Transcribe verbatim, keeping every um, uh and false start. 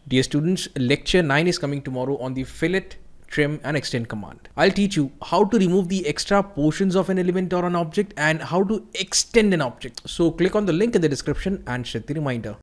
Dear students, lecture nine is coming tomorrow on the fillet, trim and extend command. I'll teach you how to remove the extra portions of an element or an object and how to extend an object. So click on the link in the description and set the reminder.